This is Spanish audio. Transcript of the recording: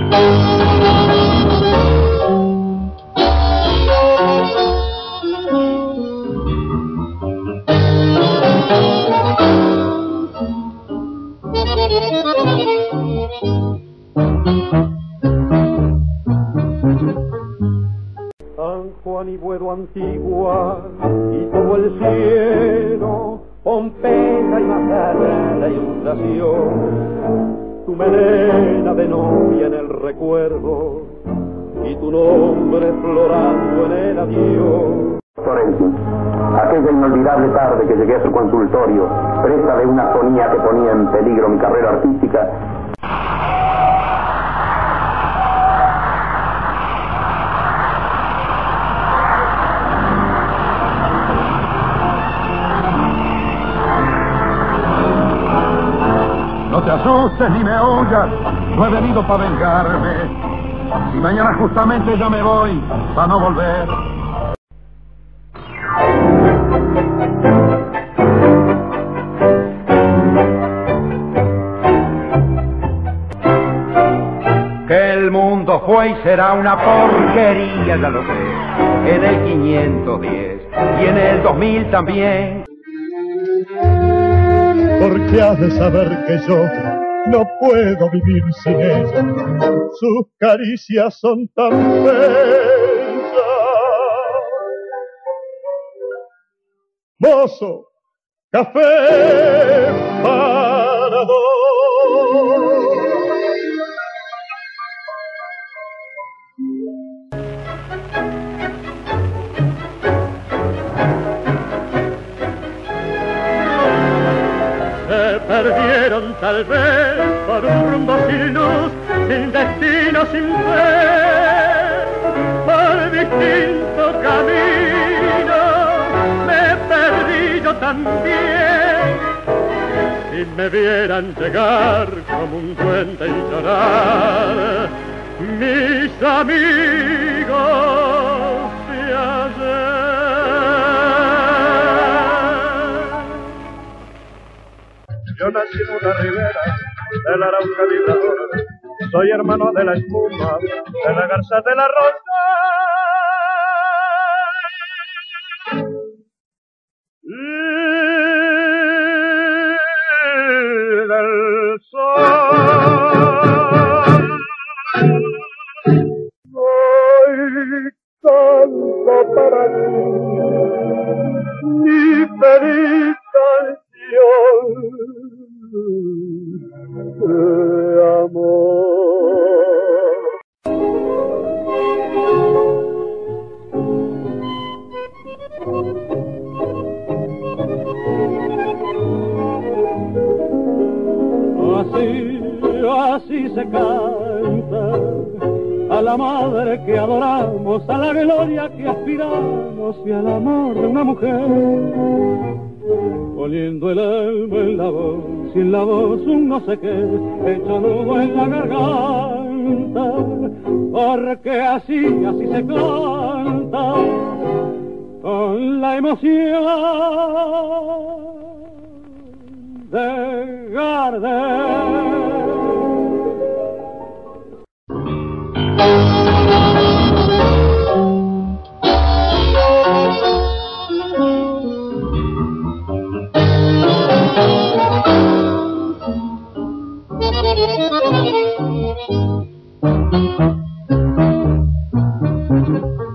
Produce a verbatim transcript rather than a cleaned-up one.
San Juan y Buedo Antigua y todo el cielo, Pompeya y Macarena la ilustración, tu melena de novia en el recuerdo y tu nombre florando en el adiós. Sorrenti, aquella inolvidable tarde que llegué a su consultorio, presa de una fonía que ponía en peligro mi carrera artística. No te asustes ni me huyas, no he venido para vengarme. Y mañana justamente ya me voy, para no volver. Que el mundo fue y será una porquería, ya lo sé, en el quinientos diez y en el dos mil también. Porque has de saber que yo no puedo vivir sin ella, sus caricias son tan bellas. Mozo, café para dos. Se perdieron tal vez por un rumbo sin luz, sin destino, sin fe, por distinto camino me perdí yo también. Si me vieran llegar como un duende y llorar, mis amigos de ayer. Yo nací en una ribera del Arauca vibrador, soy hermano de la espuma, de la garza de la rosa. Y del sol. Hoy canto para ti, mi feliz canción de amor. Así, así se canta a la madre que adoramos, a la gloria que aspiramos y al amor de una mujer, poniendo el alma en la voz y en la voz un no sé qué, hecho nudo en la garganta, porque así, así se canta con la emoción de Gardel. Thank you.